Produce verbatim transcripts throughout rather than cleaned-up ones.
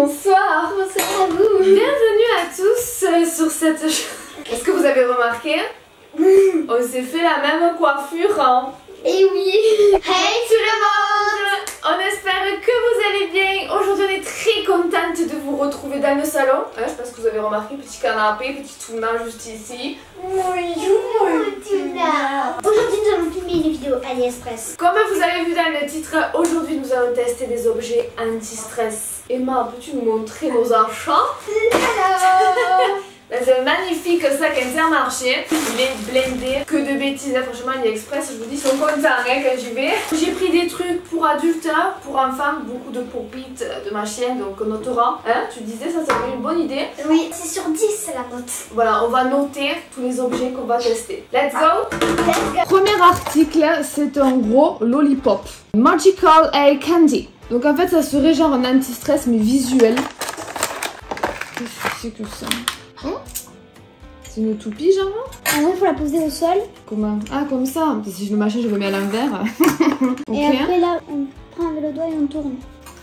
Bonsoir, bonsoir à vous. Bienvenue à tous euh, sur cette... Est-ce que vous avez remarqué? On s'est fait la même coiffure, hein? Et oui. Hey tout le monde! On espère que vous allez bien. Aujourd'hui on est très contente de vous retrouver dans le salon. Hein, je sais pas ce que vous avez remarqué, petit canapé, petit tuna juste ici. Bonjour Tuna. Aujourd'hui nous allons filmer une vidéo AliExpress. Comme vous avez vu dans le titre, aujourd'hui nous allons tester des objets anti-stress. Emma, peux-tu nous montrer nos achats? Alors C'est un magnifique sac Intermarché, il est blindé, que de bêtises, franchement AliExpress, je vous dis, ils sont contents hein, quand j'y vais. J'ai pris des trucs pour adultes, pour enfants, beaucoup de pop-it de ma chienne, donc on notera. Hein, tu disais, ça serait une bonne idée. Oui, c'est sur dix la note. Voilà, on va noter tous les objets qu'on va tester. Let's go! Let's go. Premier article, c'est un gros lollipop. Magical Eye Candy. Donc en fait, ça serait genre un anti-stress mais visuel. Qu'est-ce que c'est que ça? Oh, c'est une toupie genre? Ah ouais, faut la poser au sol. Comment? Ah comme ça. Si je le machin, je le mets à l'envers. Okay. Et après là, on prend avec le doigt et on tourne.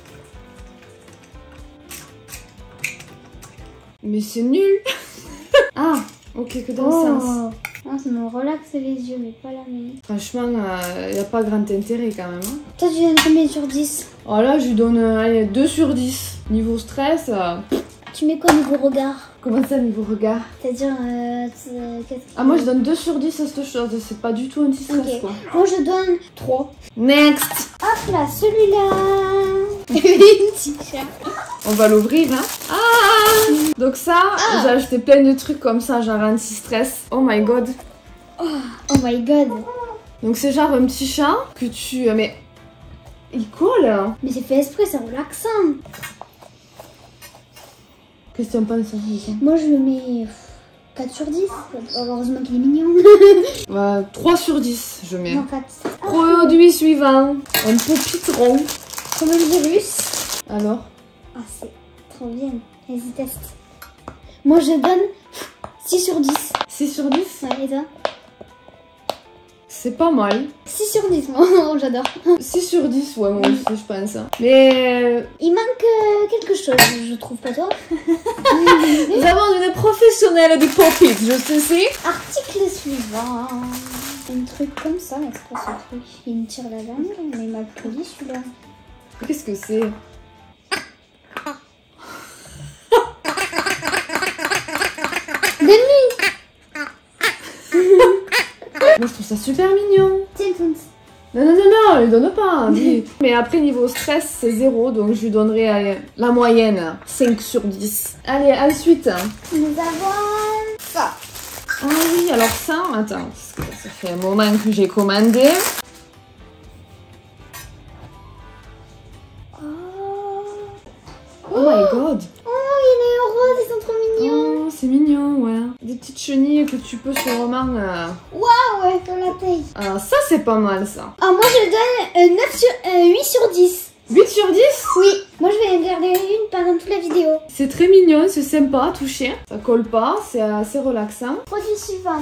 Mais c'est nul. Ah, ok, que dans le oh. sens. Ah, ça me relaxe les yeux, mais pas la main. Franchement, il euh, n'y a pas grand intérêt quand même. Hein. Toi, tu donnes combien sur dix? Oh là, je lui donne euh, deux sur dix. Niveau stress. Euh... Tu mets quoi niveau regard? Comment ça, niveau regard? C'est-à-dire, euh, qu'est-ce que... Ah, moi je donne deux sur dix à cette chose. C'est pas du tout anti-stress okay. quoi. Moi je donne trois. Next! Hop là, celui-là. Une petite chat. On va l'ouvrir, hein? Ah! Donc ça, ah. j'ai acheté plein de trucs comme ça, genre anti-stress. Oh my god. Oh, oh my god. Donc c'est genre un petit chat que tu... Mais... Il colle. Mais c'est fait exprès, c'est relaxant. Qu'est-ce que tu en penses ça? Moi je le mets quatre sur dix. Heureusement qu'il est mignon. Ouais, trois sur dix, je mets. Non, quatre. Produit suivant. Un pop-it rond. Comme un virus. Alors? Ah, c'est trop bien. Vas-y, teste. Moi je donne six sur dix. six sur dix? Ouais, et toi? C'est pas mal. six sur dix, moi, j'adore. six sur dix, ouais, moi aussi, je pense. Mais... Il manque euh, quelque chose, je trouve, pas toi? Nous avons une professionnelle du pop-it, je sais si. Article suivant. Un truc comme ça, c'est quoi ce truc? Il me tire la langue, mais mal poli celui-là. Qu'est-ce que c'est? Moi je trouve ça super mignon. Tiens, Toons. Non, non, non, non, elle donne pas. Mais après, niveau stress, c'est zéro. Donc je lui donnerai allez, la moyenne, cinq sur dix. Allez, ensuite. Nous avons ça. Ah oui, alors ça, attends, ça fait un moment que j'ai commandé. Oh. Oh my god. Oh, il est rose, ils sont trop mignons. Oh, c'est mignon, ouais. Des petites chenilles que tu peux sûrement... Euh... Waouh, ouais, pour la taille. Ah, ça, c'est pas mal, ça. Ah, moi, je donne euh, neuf sur, euh, huit sur dix. huit sur dix? Oui. Moi, je vais en garder une pendant toute la vidéo. C'est très mignon, c'est sympa à toucher. Ça colle pas, c'est assez relaxant. Produit suivant.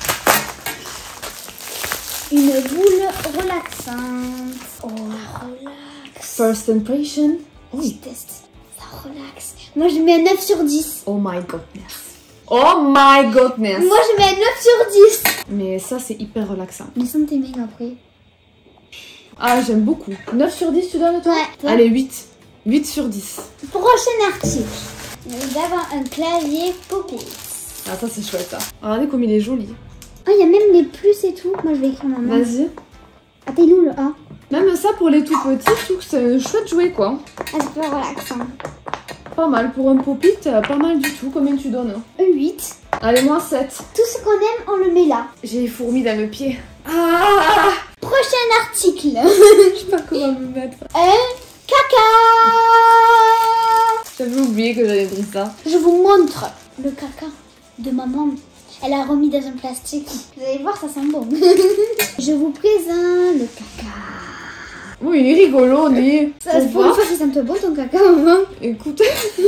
Une boule relaxante. Oh, relax. First impression. Oui. Je teste. Ça relaxe. Moi, je mets un neuf sur dix. Oh my godness. Oh my godness. Moi, je mets un neuf sur dix. Mais ça, c'est hyper relaxant. Mais sans tes mains après. Ah, j'aime beaucoup. neuf sur dix, tu donnes toi? Ouais. Toi? Allez, huit. huit sur dix. Prochain article. Nous avons un clavier Pop-it. Ah, ça, c'est chouette, ça. Regardez comme il est joli. Ah, il y a même les plus et tout. Moi, je vais écrire ma main. Vas-y. Ah, t'es où le A? Même ça, pour les tout petits, je trouve que c'est un chouette jouet, quoi. Ah, c'est pas relaxant. Pas mal. Pour un pop-it, pas mal du tout. Combien tu donnes? Un huit. Allez, moi, sept. Tout ce qu'on aime, on le met là. J'ai les fourmis dans le pied. Ah! Prochain article. Je sais pas comment me mettre. Un caca. J'avais oublié que j'avais pris ça. Je vous montre le caca de maman. Elle a remis dans un plastique. Vous allez voir, ça sent bon. Je vous présente le caca. Oui, il est rigolo, lui. Ça, pour une fois, ça sent bon ton caca, maman. Écoute.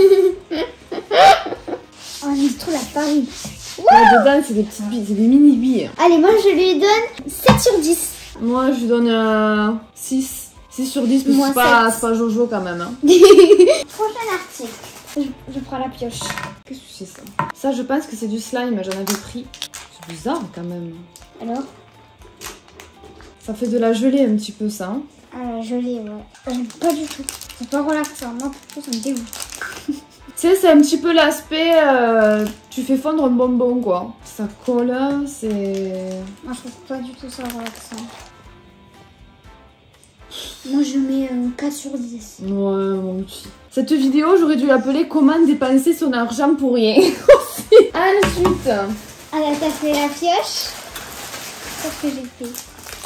Oh, on est trop la farine. Là, dedans, c'est des petites billes, c'est des mini billes. Allez, moi, je lui donne sept sur dix. Moi, je lui donne euh, six. six sur dix, parce que c'est pas, pas Jojo quand même. Hein. Prochain article. Je, je prends la pioche. Qu'est-ce que c'est ça? Ça, je pense que c'est du slime, j'en avais pris. C'est bizarre quand même. Alors? Ça fait de la gelée un petit peu ça. Hein. Ah, la gelée, ouais. J'aime pas du tout. C'est pas relaxant. Moi, pour ça, ça me dégoûte. Tu sais, c'est un petit peu l'aspect, euh, tu fais fondre un bonbon quoi. Ça colle, c'est... Moi, je trouve pas du tout ça relaxant. Moi, je mets un quatre sur dix. Ouais, mon petit. Cette vidéo, j'aurais dû l'appeler comment dépenser son argent pour rien. Ensuite. Alors, t'as fait la pioche. C'est ce que j'ai fait.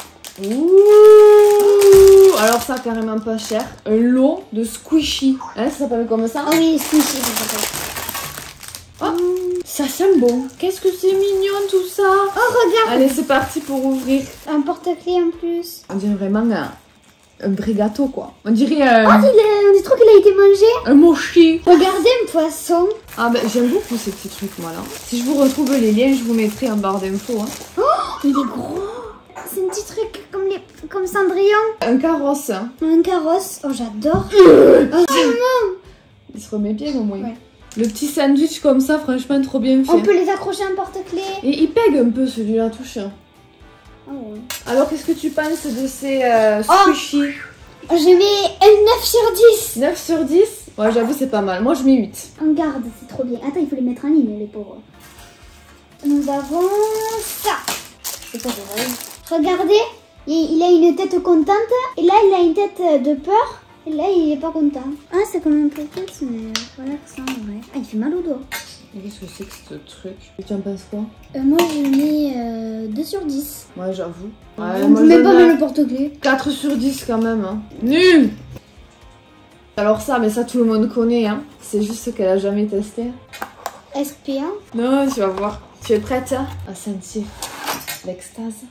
Ouh. Alors ça, carrément pas cher. Un lot de squishy. Hein, ça s'appelle comme ça? Oh oui, squishy, ça s'appelle. Oh, ça sent bon. Qu'est-ce que c'est mignon tout ça. Oh, regarde. Allez, c'est parti pour ouvrir. Un porte-clés en plus. On dirait vraiment un, un vrai gâteau quoi. On dirait un... Oh, il est, on dit trop qu'il a été mangé. Un mochi. Regardez un poisson. Ah ben j'aime beaucoup ces petits trucs moi là. Si je vous retrouve les liens, je vous mettrai en barre d'infos. Hein. Oh, il est gros. C'est un petit truc comme, les, comme Cendrillon. Un carrosse. Hein. Un carrosse. Oh, j'adore. Oh, non. Il se remet bien au moins. Ouais. Le petit sandwich comme ça, franchement, trop bien fait. On peut les accrocher à un porte-clés. Et il pègue un peu celui-là, touche. Oh, ouais. Alors, qu'est-ce que tu penses de ces euh, squishy? Oh, je mets un neuf sur dix. neuf sur dix? Ouais, j'avoue, c'est pas mal. Moi, je mets huit. On garde, c'est trop bien. Attends, il faut les mettre en ligne, les pauvres. Nous avons ça. C'est quoi, c'est vrai? Regardez, il a une tête contente. Et là, il a une tête de peur. Et là, il est pas content. Ah, c'est comme un pocket, mais relaxant, ouais. Ah, il fait mal au doigt. Qu'est-ce que c'est que ce truc? Et tu en penses quoi? euh, Moi, je mets euh, deux sur dix. Ouais, j'avoue. Ouais, Ouais, on moi, ne met je pas donne dans le porte-clés. quatre sur dix quand même. Hein. Nul! Alors ça, mais ça, tout le monde connaît. Hein. C'est juste qu'elle a jamais testé. S P un. Non, tu vas voir. Tu es prête hein, à sentir l'extase?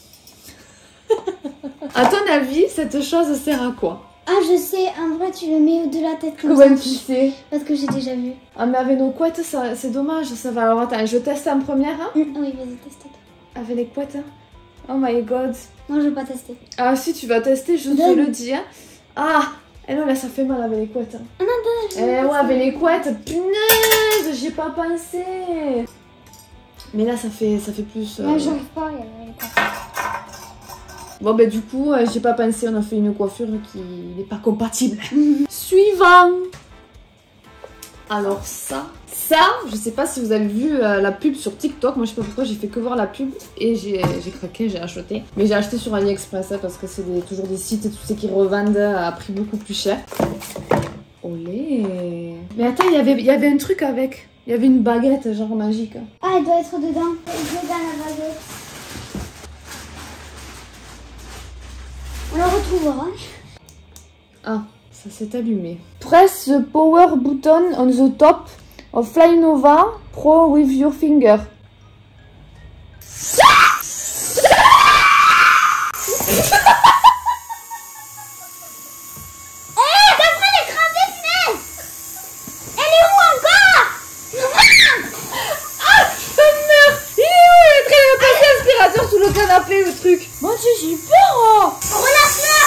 À ton avis, cette chose sert à quoi? Ah, je sais, en vrai, tu le mets au-delà de la tête comme Comment ça. tu sais? Parce que j'ai déjà vu. Ah, mais avec nos couettes, ça, c'est dommage. Ça va. Alors attends, je teste en première. Hein, Mm, oui, vas-y, teste. avec les couettes. Hein. Oh my god. Non, je vais pas tester. Ah, si tu vas tester, je te Donne. le dis. Hein. Ah! Et non, là, ça fait mal avec les couettes. Hein. Ah non, non, je Eh vais ouais, pas avec tester. les couettes, punaise, j'y ai pas pensé. Mais là, ça fait, ça fait plus. euh, Non, j'arrive pas, il y a les coiffures. Bon, bah, du coup, euh, j'ai pas pensé, on a fait une coiffure qui n'est pas compatible. Suivant. Alors, ça. Ça, je sais pas si vous avez vu euh, la pub sur TikTok. Moi, je sais pas pourquoi, j'ai fait que voir la pub et j'ai craqué, j'ai acheté. Mais j'ai acheté sur AliExpress hein, parce que c'est des, toujours des sites et tout ce qui revendent à prix beaucoup plus cher. Olé. Mais attends, il y avait, il y avait un truc avec. Il y avait une baguette, genre magique. Ah, elle doit être dedans. Elle est dans la baguette. On la retrouvera. Ah, ça s'est allumé. Press the power button on the top of Flynova Pro with your finger. Canapé le truc. Mon dieu, j'ai eu peur. Oh. Relâche-la.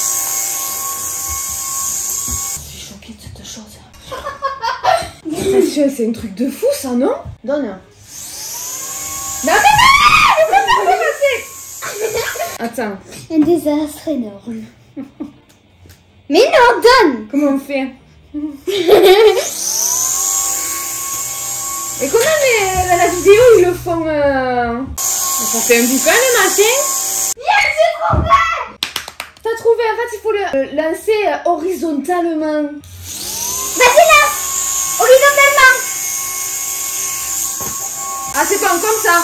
Je suis choquée de cette chose. C'est un truc de fou ça, non? Donne un. Mais attends. Un désastre énorme. Mais non, donne. Comment on fait? Et comment les, la, la vidéo ils le font euh... Ça fait un boucan le matin. Yes, j'ai trouvé. T'as trouvé, en fait il faut le euh, lancer euh, horizontalement. Vas-y là. Horizontalement. Ah c'est pas comme ça.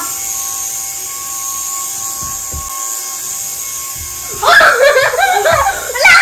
Oh là.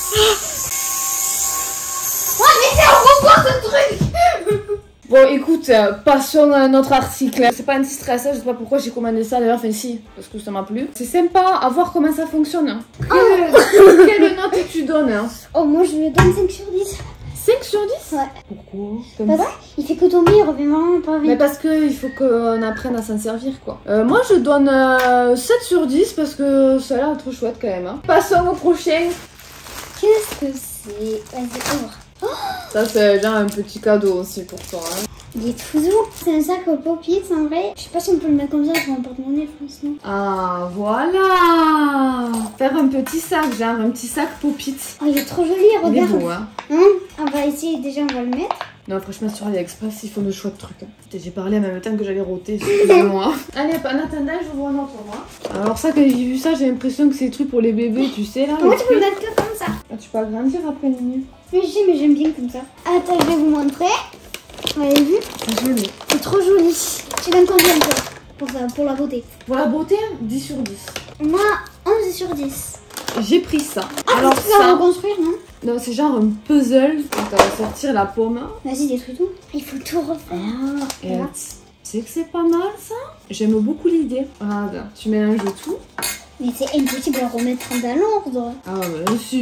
Oh mais c'est un robot ce truc. Bon écoute, euh, passons à notre article. C'est pas anti-stress, je sais pas pourquoi j'ai commandé ça d'ailleurs, enfin si, parce que ça m'a plu. C'est sympa à voir comment ça fonctionne. Hein. Quelle, oh. Quelle note tu donnes hein? Oh moi je lui donne cinq sur dix. cinq sur dix? Ouais. Pourquoi? T'aimes Parce pas? Il fait que tomber, il revient vraiment pas vite. Mais parce qu'il faut qu'on apprenne à s'en servir quoi. Euh, moi je donne euh, sept sur dix parce que ça a l'air trop chouette quand même. Hein. Passons au prochain. Qu'est-ce que c'est? Vas-y, ouvre. Oh, Ça, c'est genre un petit cadeau aussi pour toi. Hein. il est tout doux. C'est un sac aux Pop-It en vrai. Je sais pas si on peut le mettre comme ça pour un porte-monnaie, franchement. Ah, voilà. Faire un petit sac, genre un petit sac Pop-It. Oh, il est trop joli, Il est regarde. beau, hein. Hein, on va essayer, déjà, on va le mettre. Non, franchement, sur AliExpress, ils font de chouettes trucs. Hein. J'ai parlé en même temps que j'allais roter. Excusez-moi. Allez, en attendant, je vois un autre pour moi. Alors, ça, quand j'ai vu ça, j'ai l'impression que c'est des trucs pour les bébés, tu sais, là. Moi, tu peux le mettre que comme ça. Ah, tu peux agrandir après, Nini. Mais je sais, mais j'aime bien comme ça. Attends, je vais vous montrer. Vous avez vu? C'est joli. C'est trop joli. Tu donnes combien toi pour ça, pour la beauté? Pour la beauté, dix sur dix. Moi, onze sur dix. J'ai pris ça. Ah, Alors, tu vas ça. reconstruire, non? Non, c'est genre un puzzle. Tu vas sortir la pomme. Vas-y, détruis tout. Il faut tout refaire. Ah, et Voilà. tu sais que c'est pas mal ça? J'aime beaucoup l'idée. Regarde, tu mélanges tout. Mais c'est impossible à remettre dans l'ordre. Ah, bah si.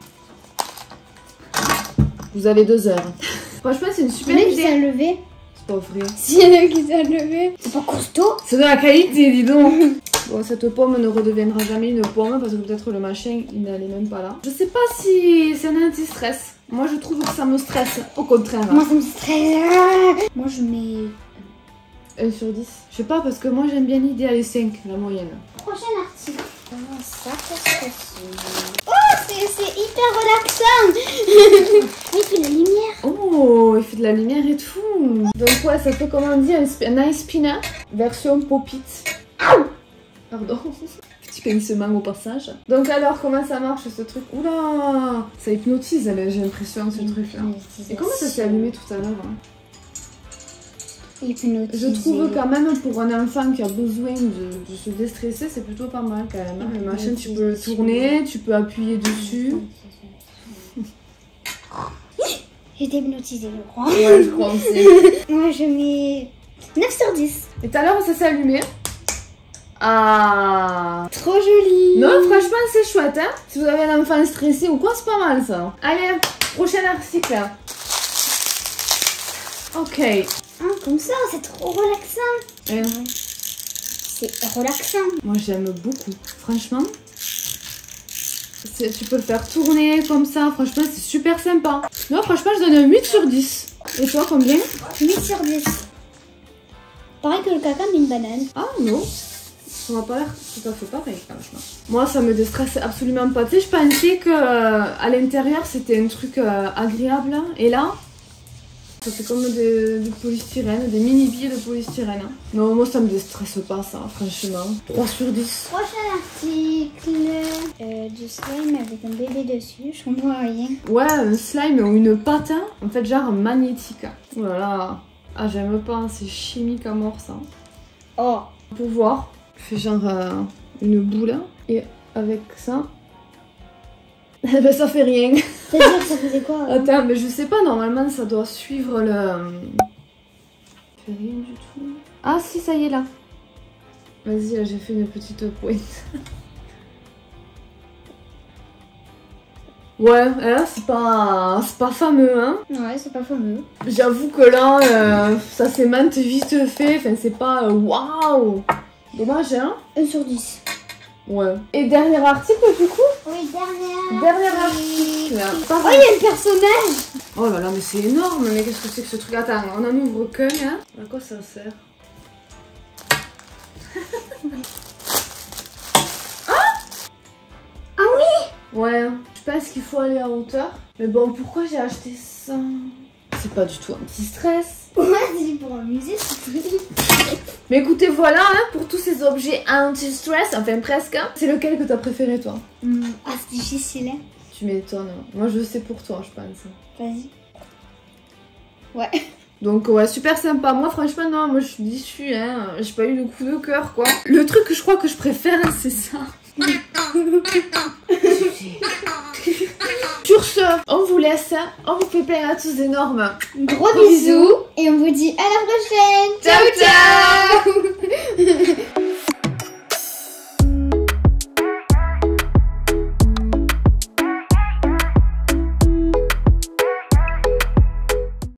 Vous avez deux heures. Franchement, c'est une super C'est lui qui s'est idée. levé. C'est pas vrai. C'est lui qui s'est levé. C'est pas costaud. C'est de la qualité, dis donc. Bon, cette pomme ne redeviendra jamais une pomme parce que peut-être le machin, il n'allait même pas là. Je sais pas si c'est un anti-stress. Moi, je trouve que ça me stresse. Au contraire. Moi, ça me stresse. Moi, je mets un sur dix. Je sais pas, parce que moi, j'aime bien l'idée. Allez, cinq, la moyenne. prochain article. Comment ça, qu'est-ce que c'est? Oh, c'est c'est hyper relaxant. Il fait la lumière. Oh, il fait de la lumière et tout. Donc ouais, ça fait comment on dit, un, sp- un ice peanut version Pop-It. Pardon. Petit pénissement au passage. Donc alors, comment ça marche ce truc? Oula, ça hypnotise, j'ai l'impression, ce truc-là. Et comment ça s'est allumé tout à l'heure hein? Je trouve quand même pour un enfant qui a besoin de, de se déstresser, c'est plutôt pas mal quand même. Hein. Le machin, tu peux le tourner, tu peux appuyer dessus. J'étais hypnotisée, je crois. Ouais, je crois aussi. Moi, je mets neuf sur dix. Et tout à l'heure, ça s'est allumé. Ah, trop joli. Non, franchement, c'est chouette, hein. Si vous avez un enfant stressé ou quoi, c'est pas mal ça. Allez, prochain article. Ok. Ah, comme ça, c'est trop relaxant. Ouais. C'est relaxant. Moi, j'aime beaucoup. Franchement, tu peux le faire tourner comme ça. Franchement, c'est super sympa. Non, franchement, je donne un huit sur dix. Et toi, combien? huit sur dix. Pareil que le caca, mais une banane. Ah non, ça m'a pas l'air tout à fait pareil, franchement. Moi, ça me déstresse absolument pas. Tu sais, je pensais que euh, à l'intérieur, c'était un truc euh, agréable. Et là, ça fait comme des, des polystyrène, des mini billes de polystyrène. Non, moi, ça me déstresse pas, ça, franchement. trois sur dix. Prochain article. Euh, du slime avec un bébé dessus. Je comprends rien. Ouais, un slime ou une pâte, en fait, genre magnétique. Oh là là. Ah, j'aime pas, c'est chimique à mort, ça. Oh. Pour voir, je fais genre euh, une boule et avec ça, eh ben ça fait rien. C'est-à-dire que ça faisait quoi hein? Attends, mais je sais pas, normalement ça doit suivre le... Ça fait rien du tout. Ah si, ça y est là. Vas-y, là j'ai fait une petite pointe. Ouais, là c'est pas, c'est pas fameux hein. Ouais, c'est pas fameux. J'avoue que là, euh, ça s'aimante vite fait, enfin c'est pas euh, waouh. Dommage hein. un sur dix. Ouais. Et dernier article du coup? Oui, dernière. Dernier article. Oh, il y a le personnage. Oh là là, mais c'est énorme, mais qu'est-ce que c'est que ce truc? Attends, on en ouvre qu'un hein. À quoi ça sert? Ah oui. Ouais, je pense qu'il faut aller à hauteur. Mais bon, pourquoi j'ai acheté ça? C'est pas du tout un petit stress. Ouais, c'est pour amuser, c'est tout. Mais écoutez, voilà hein, pour tous ces objets anti-stress, enfin presque. Hein. C'est lequel que t'as préféré toi? Mm. Ah, c'est difficile hein. Tu m'étonnes. Moi je sais pour toi, je pense. Vas-y. Ouais. Donc ouais, super sympa. Moi franchement non, moi je suis déçue hein. J'ai pas eu de coup de cœur quoi. Le truc que je crois que je préfère c'est ça. Sur ce, on vous laisse. On vous fait plein à tous d'énormes Gros bisous. Et on vous dit à la prochaine. Ciao ciao.